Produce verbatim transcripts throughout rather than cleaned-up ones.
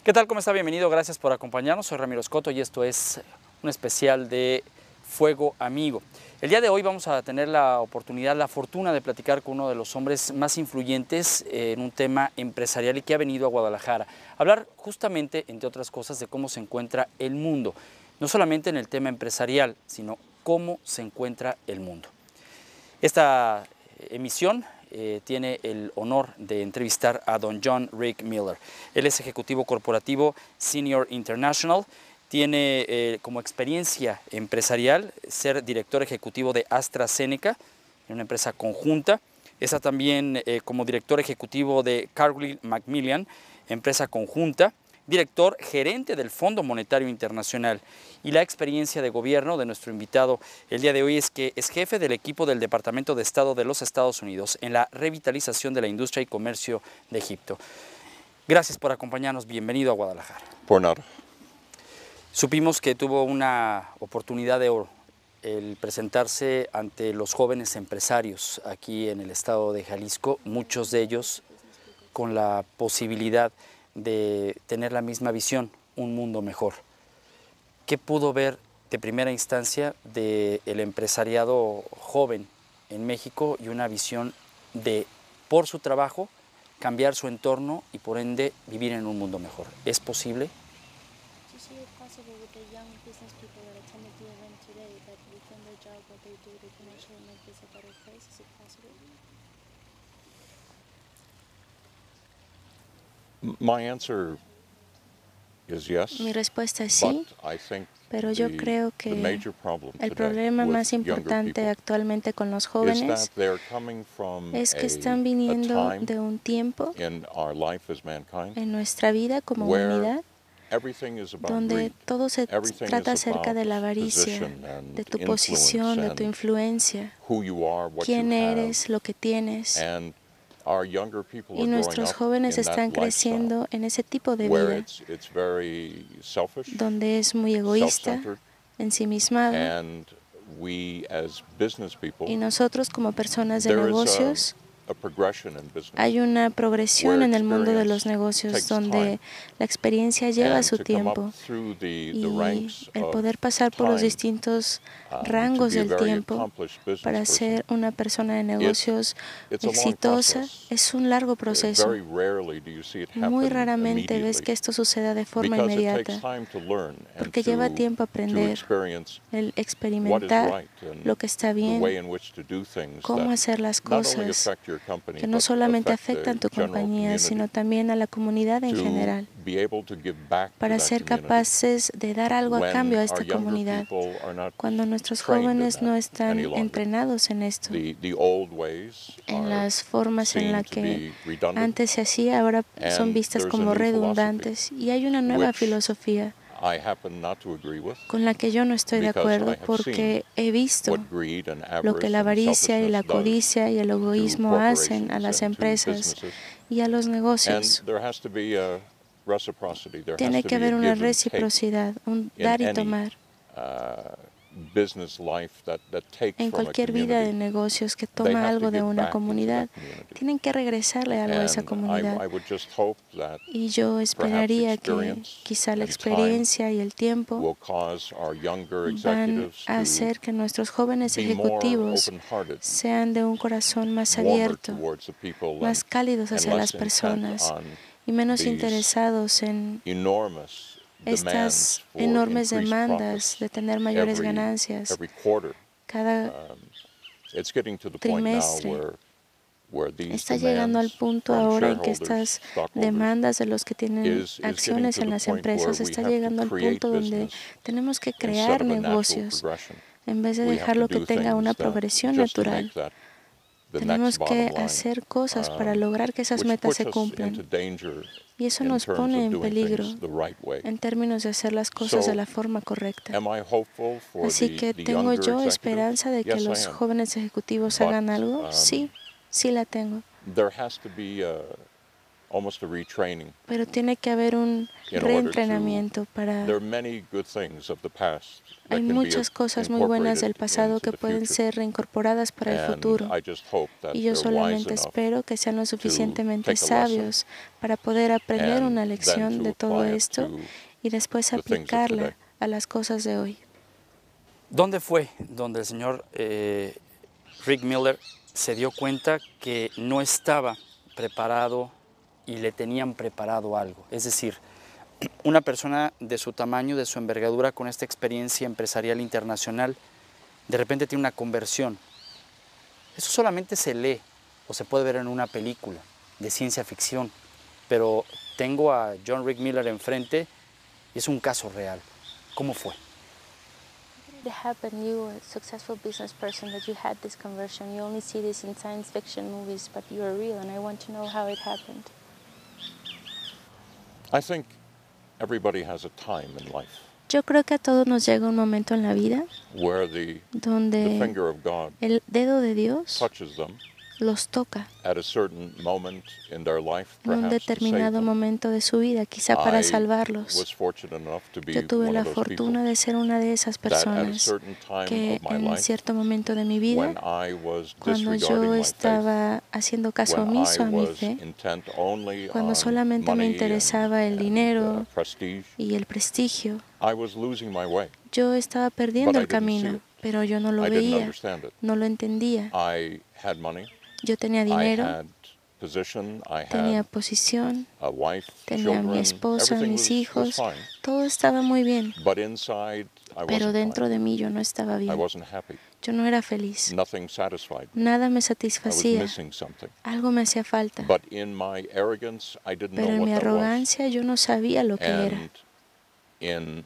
¿Qué tal? ¿Cómo está? Bienvenido. Gracias por acompañarnos. Soy Ramiro Escoto y esto es un especial de Fuego Amigo. El día de hoy vamos a tener la oportunidad, la fortuna de platicar con uno de los hombres más influyentes en un tema empresarial y que ha venido a Guadalajara. Hablar justamente, entre otras cosas, de cómo se encuentra el mundo. No solamente en el tema empresarial, sino cómo se encuentra el mundo. Esta emisión eh, tiene el honor de entrevistar a don John Rick Miller. Él es ejecutivo corporativo Senior International. Tiene eh, como experiencia empresarial ser director ejecutivo de AstraZeneca, una empresa conjunta. Está también eh, como director ejecutivo de Cargill Macmillan, empresa conjunta. Director gerente del Fondo Monetario Internacional. Y la experiencia de gobierno de nuestro invitado el día de hoy es que es jefe del equipo del Departamento de Estado de los Estados Unidos en la revitalización de la industria y comercio de Egipto. Gracias por acompañarnos. Bienvenido a Guadalajara. Por nada. Supimos que tuvo una oportunidad de oro el presentarse ante los jóvenes empresarios aquí en el estado de Jalisco, muchos de ellos con la posibilidad de tener la misma visión, un mundo mejor. ¿Qué pudo ver de primera instancia del empresariado joven en México y una visión de, por su trabajo, cambiar su entorno y por ende vivir en un mundo mejor? ¿Es posible? My answer is yes, Mi respuesta es sí, but I think pero yo the- creo the que major problem el today problema with más younger importante people actualmente con los is jóvenes that they're coming from es que a- están a viniendo time de un tiempo in our life as mankind en nuestra vida como where humanidad everything is about donde greed. todo se Everything trata is acerca about de la avaricia, position and de tu influence posición, de tu and influencia, who you are, what quién you have, eres, lo que tienes. and our younger people Y are growing nuestros up jóvenes in that están lifestyle creciendo en ese tipo de where vida, it's it's very selfish, donde es muy egoísta, self-centered, ensimismado. and we as business people, Y nosotros como personas de there is a, negocios, a progression in business hay una progresión where en el mundo de los experience negocios takes donde time, la experiencia lleva and su to come up tiempo through the, the y ranks el of poder pasar por los time, distintos um, to rangos be a del very tiempo accomplished business para person. ser una persona de It's, negocios it's a long exitosa process. es un largo Uh, proceso. Very rarely do you see it Muy happen raramente ves immediately que esto suceda de forma because it takes inmediata time to learn and porque lleva to, tiempo to aprender, experience el what is experimentar right and lo que está the way bien, in which to do things cómo that hacer las not only cosas affect your company que no but solamente affect the afectan tu general compañía, community, sino también a la comunidad en to general, be able to give back to para that ser community capaces de dar algo a when cambio a our esta younger comunidad. people are not Cuando nuestros trained in jóvenes no that any están longer. entrenados en esto, The, the old ways en are las formas en seen las to que be redundant, antes se hacía, ahora son and vistas there's a como new redundantes. Y hay una nueva which filosofía I happen not to agree with con la que yo no estoy de because acuerdo I have porque he visto what greed and lo que avarice la and avaricia y la selfishness does codicia y el to egoísmo hacen a corporations las and to empresas businesses. y a los And negocios. there has to be a reciprocity. There has Tiene to que be a haber una give and take reciprocidad, un in dar y any tomar uh, business life that, that takes en from a cualquier vida de community. negocios que They toma have to algo de give una back into comunidad. that community. Tienen que regresarle algo a esa And I, comunidad. I would just hope that Y yo perhaps esperaría que experience quizá la and experiencia y el time tiempo will cause our younger van executives a to hacer que nuestros jóvenes be more ejecutivos open-hearted, sean de un corazón más warmer abierto, towards the people, más and, cálidos and hacia less las intent personas on y menos these interesados en enormous demands estas for enormes increased demandas profits de tener mayores every, ganancias every quarter. cada Um, it's getting to the point now trimestre. where where these Está llegando al demands punto from ahora en que shareholders, estas stockholders, demandas de los que tienen is, is getting acciones to en the las point where empresas we está have to llegando al create punto donde business tenemos que instead crear of a natural negocios progression. en vez de We have to dejarlo que do tenga una things that progresión just to make natural. that the Tenemos next bottom que line, hacer cosas para um, lograr que esas which metas puts se us cumplan. into danger Y eso in nos terms pone of en doing peligro things the right way. en términos de hacer las cosas de So, la forma correcta. am I hopeful for Así the, que the ¿tengo younger yo executives? esperanza de que Yes, I los am. jóvenes ejecutivos But hagan algo? um, Sí, sí la tengo. there has to be a, almost a retraining. Pero tiene que haber un In order to- reentrenamiento para... There are many good things of the past that Hay can be muchas cosas muy buenas del incorporated pasado into que the pueden future. ser reincorporadas para el And futuro. I just hope that Y yo they're wise solamente enough espero que sean lo suficientemente take a lesson sabios para poder aprender and una then lección to de todo apply it esto to y después the things of aplicarla today. a las cosas de hoy. ¿Dónde fue donde el señor eh, Rick Miller se dio cuenta que no estaba preparado y le tenían preparado algo? Es decir, una persona de su tamaño, de su envergadura, con esta experiencia empresarial internacional, de repente tiene una conversión. Eso solamente se lee o se puede ver en una película de ciencia ficción, pero tengo a John Rick Miller enfrente y es un caso real. ¿Cómo fue? It happened, you were a successful business person, that you had this conversion. You only see this in science fiction movies, but you are real, and I want to know how it happened. I think everybody has a time in life Yo creo que a todos nos llega un momento en la vida where the, the donde finger of God el dedo de Dios touches them los toca at a certain moment in their life, en un perhaps to save determinado them. momento de su vida, quizá para I salvarlos. was fortunate enough to be Yo tuve one la of those fortuna people de ser una de esas that at a personas certain time que of my en life, cierto momento de mi vida, when I was cuando disregarding yo my faith, estaba haciendo caso when I omiso a mi was fe, intent only cuando on solamente me money interesaba el and, and, dinero uh, prestige, y el prestigio, I was losing my way. yo estaba But perdiendo I el didn't see camino, it. pero yo no lo I didn't veía, understand it. no lo entendía. I had money, Yo tenía I dinero, had position, I tenía had posición, a wife, tenía a children, mi esposa, everything mis was, was hijos, fine. todo estaba muy bien, But inside, I pero wasn't dentro fine. de mí yo no estaba I bien. wasn't happy. Yo no era feliz. Nothing satisfied me. Nada me I was satisfacía. missing something. Algo me hacía falta. But in my arrogance, I didn't Pero know en what mi that was. arrogancia yo no sabía lo que era. And in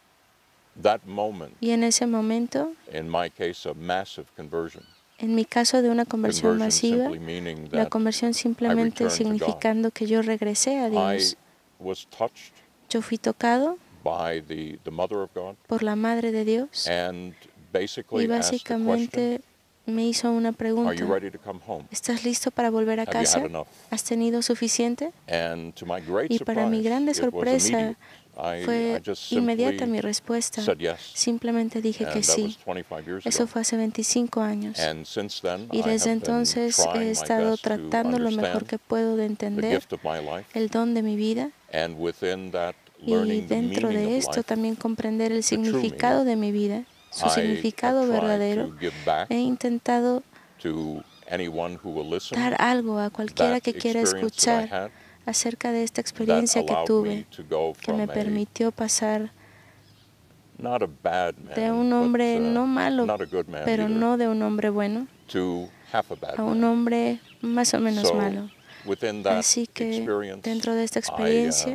that moment, Y en ese momento, in my case, a massive conversion. en mi caso de una conversión Conversion masiva, simply meaning la that conversión simplemente I returned to God. significando que yo regresé a I Dios. was touched Yo fui tocado by the, the Mother of God por la Madre de Dios and y basically asked the question, básicamente me hizo una are you pregunta. ready to come home? ¿Estás listo para volver a Have you casa? had enough? ¿Has tenido suficiente? And to my great Y para mi surprise, grande it was sorpresa, immediate. I, I fue just inmediata mi simply respuesta. said yes. Simplemente dije And que that was sí. twenty-five years Eso ago. fue hace veinticinco años. And since then, Y I desde have been entonces trying he my estado best to tratando lo mejor understand que puedo de the entender gift of my life, el don de mi vida and within that, y learning the dentro meaning de of esto life, también comprender el true significado meaning. de mi vida, su I have significado tried verdadero. to give back He intentado to anyone who will listen dar algo a cualquiera that que quiera experience that I escuchar had acerca de esta that experiencia que allowed me tuve, to go que me from a permitió pasar not a bad man, de un but, hombre uh, no malo, not a good man pero either, no de un hombre bueno, to half a bad a un man. hombre más o menos So, malo. within that Así que experience, dentro de esta I, experiencia uh,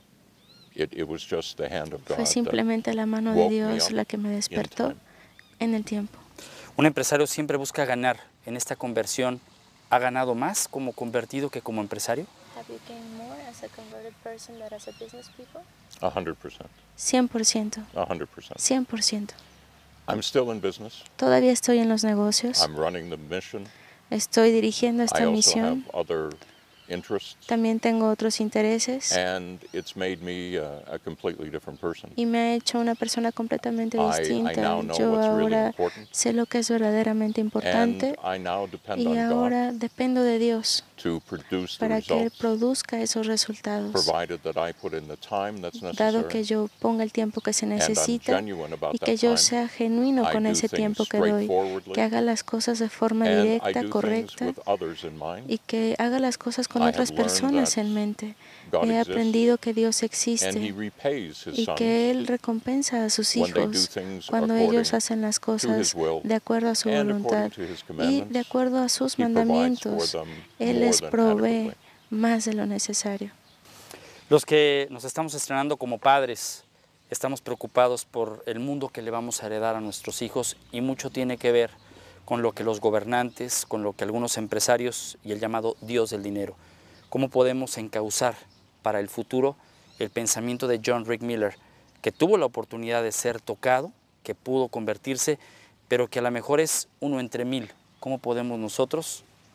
it, it was just the hand of God fue that simplemente la mano de woke me Dios up la que me in despertó time. en el tiempo. Un empresario siempre busca ganar. En esta conversión, ¿ha ganado más como convertido que como empresario? Have you gained more as a converted person than as a business people? A hundred percent, cien por ciento, a hundred percent. cien por ciento. I'm still in business. Todavía estoy en los negocios, I'm running the mission. estoy dirigiendo I esta also misión, have other interests, también tengo otros intereses and it's made me uh, a completely different person. y me ha hecho una persona completamente I, I distinta. now know Yo what's really ahora important, sé lo que es verdaderamente and importante I now depend y on God ahora dependo de Dios to produce the para que Él results, produzca esos resultados, provided that I put in the time that's dado que necessary, yo ponga el tiempo que se and I'm necesita genuine about y que that yo time, sea genuino I con do ese things tiempo que doy, straightforwardly, que haga las cosas de forma and I directa, do things correcta with others in mind. y que haga las cosas con I otras have learned personas that en mente. God He exists, aprendido que Dios and He existe repays His y sons que Él recompensa a sus when they do hijos things cuando according ellos hacen las to His cosas will de acuerdo a su and voluntad according to His y commandments. de acuerdo a sus He provides for mandamientos. them Él more les than provee adequately. más de lo necesario. Los que nos estamos estrenando como padres, estamos preocupados por el mundo que le vamos a heredar a nuestros hijos y mucho tiene que ver con lo que los gobernantes, con lo que algunos empresarios y el llamado Dios del dinero. ¿Cómo podemos encauzar para el futuro el pensamiento de John Rick Miller, que tuvo la oportunidad de ser tocado, que pudo convertirse, pero que a lo mejor es uno entre mil? ¿Cómo podemos nosotros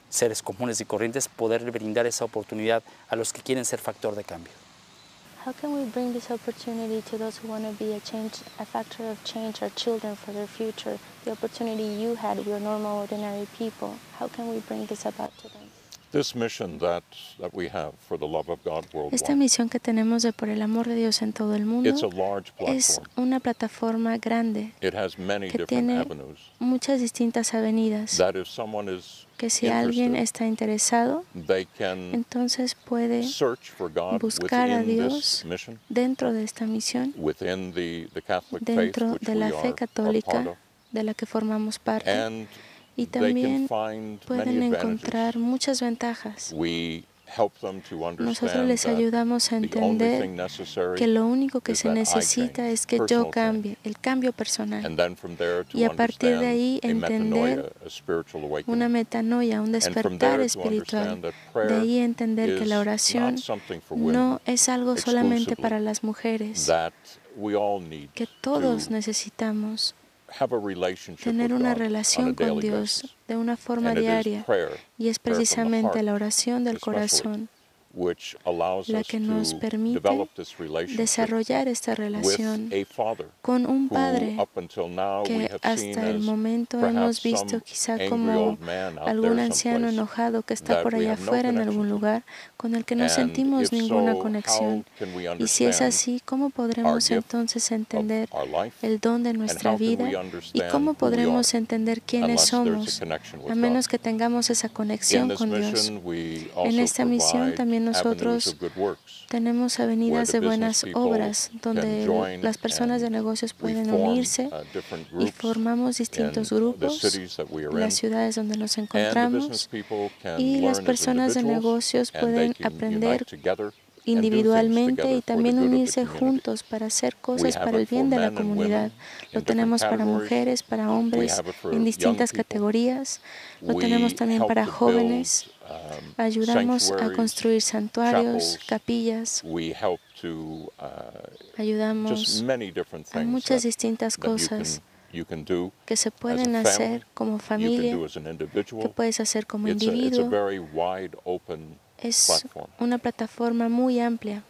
seres comunes y corrientes, poder brindar esa oportunidad a los que quieren ser factor de cambio? How can we bring this opportunity to those who want to be a change, a factor of change, our children for their future? The opportunity you had, we are normal, ordinary people. How can we bring this about to them? This mission that, that we have for the love of God Esta worldwide, misión que tenemos de por el amor de Dios en todo el mundo it's a large es platform. una plataforma grande It has many que different tiene avenues muchas distintas avenidas, that if someone is que si alguien interested, está interesado, they can entonces puede search for God buscar a within Dios this mission, dentro de esta misión, within the, the Catholic faith dentro which de we la are fe a part católica of, de la que formamos parte, and y they can también find pueden many encontrar advantages. muchas ventajas. We help them to Nosotros understand les that ayudamos a the only entender thing necessary que lo único que is se that I necesita change, es que yo personal cambie, change. el cambio personal, And then from there to y a partir de understand ahí a entender metanoia, a spiritual una awakening. metanoia, un And from despertar there to espiritual. understand that De prayer ahí entender que la is oración not something for women no es algo solamente exclusively, para las mujeres, that we all need que to todos necesitamos have a relationship tener with una God on a relación con daily Dios basis. de una forma And it is diaria, prayer, y es prayer from the precisamente heart, la oración del especially, corazón which allows la us que nos to permite develop this relationship desarrollar esta with relación a father con un who Padre up until now we que have seen hasta el as momento perhaps hemos some visto quizá angry como old man out algún there anciano someplace enojado que está that por we allá have no afuera en connection algún to. lugar con el que no And sentimos if ninguna so, conexión. how can we Y si es understand así, ¿cómo our podremos gift entonces entender of our life? el don de And nuestra how can vida? we ¿Y understand cómo who we podremos are entender quiénes unless there's a somos connection a with God? menos que tengamos esa In conexión this con Dios? mission, we En also esta misión provide también avenues nosotros of good works, tenemos where avenidas the de business buenas people obras can donde join las personas de and negocios we pueden form unirse uh, different y groups formamos in distintos the grupos cities that we en are las in. ciudades donde nos And the business encontramos, people can y las learn as personas de individuals negocios and they pueden can aprender unite together and do things individualmente together y for the también good of the unirse community. juntos para hacer We cosas have para el it for bien de la men and comunidad. women Lo in different tenemos para categories. mujeres, para We hombres, have it for en young distintas people. categorías. Lo tenemos We también help para to build jóvenes. um, Ayudamos a sanctuaries, construir santuarios, chapels. capillas. We help to uh, just Ayudamos many different a things muchas that, distintas that you cosas can you can do que se as a pueden family, hacer como you can familia, do as an que individual. puedes hacer como It's a, it's a individuo. very wide open Es platform. una plataforma muy amplia.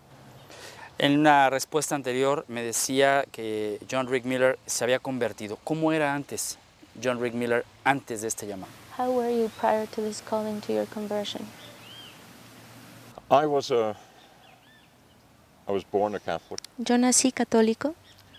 En una respuesta anterior me decía que John Rick Miller se había convertido. ¿Cómo era antes John Rick Miller antes de este llamado? How were you prior to this calling to your conversion? I was a I was born a Catholic. Yo nací católico,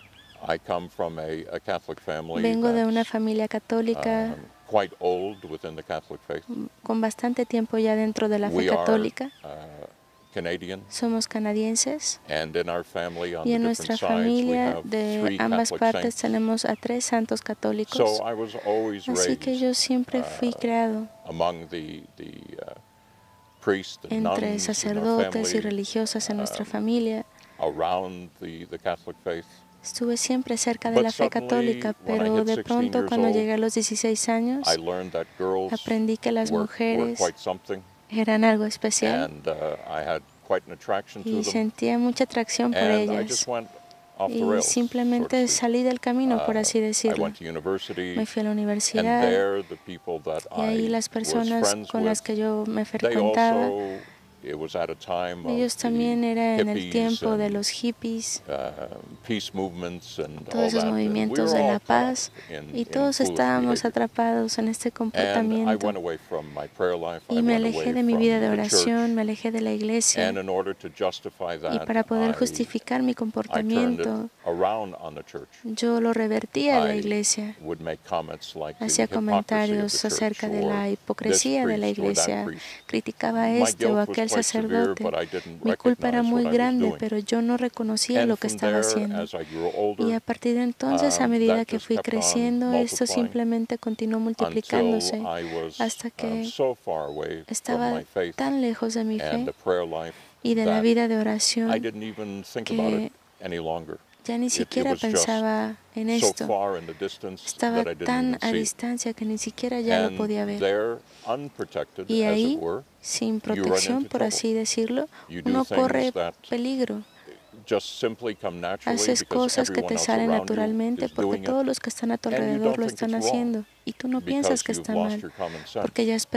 I come from a, a Catholic family vengo de una that's familia católica um, quite old within the Catholic faith. con bastante tiempo ya dentro de la fe We are católica. uh, Canadian, Somos canadienses and in our family on y the en different nuestra sides we familia have de three ambas Catholic partes saints. tenemos a tres santos católicos. So I was always Así que raised yo siempre fui uh, creado among the the uh, priests and entre nuns in our sacerdotes y family, religiosas en nuestra um, familia. around the, the Catholic faith. Estuve siempre cerca de But la fe suddenly, católica, when I pero hit de sixteen pronto years cuando old, llegué a los dieciséis años, I learned that girls aprendí que las were, were mujeres quite something, eran algo especial and uh, I had quite an attraction to y them. sentía mucha atracción por And I ellas. just went off the Y rails, so simplemente to speak. salí del camino, por Uh, así I decirlo. went to university, Me fui a la and universidad there the people that y ahí I las was personas friends con with, las que yo me they frecuentaba, also, it was at a time of ellos the también era en el hippies tiempo de and, los hippies, uh, peace movements and all todos esos that, and we movimientos were de all la caught paz, up in, y in todos foolish estábamos behavior. atrapados en este And I comportamiento. went away from my prayer life, Y I me went alejé away de mi from vida de the oración, church, me alejé de la iglesia, and in order to justify y that, para poder I, justificar mi I turned it comportamiento, around on the church. yo lo revertía a la I iglesia. would make comments like the Hacía hypocrisy of comentarios the church acerca de or la this hipocresía de la priest or that iglesia, priest. criticaba a My este o guilt was aquel quite severe, sacerdote. but I didn't Mi culpa era recognize muy what I was grande, doing. pero yo no reconocía And lo que from estaba there, haciendo. as I grew Y older, a partir de entonces, a um, medida that que just fui kept on creciendo, esto multiplying simplemente continuó until multiplicándose I was hasta um, que so far away from estaba my faith tan lejos de mi and fe the prayer life y de la that vida de I oración didn't even think about que it any longer. ya ni It, it siquiera was just pensaba en so esto. far in the distance Estaba that I didn't tan even a see. distancia que ni siquiera ya lo And podía ver. there, unprotected, Y as it ahí, were, sin you run protección, into por trouble. así decirlo, You do uno things corre that peligro. just simply come naturally Haces because cosas que everyone te else salen around you naturalmente is porque doing it, todos los que están a tu and you alrededor don't lo think están it's wrong haciendo y tú no piensas because que you've está lost mal your common sense. porque ya has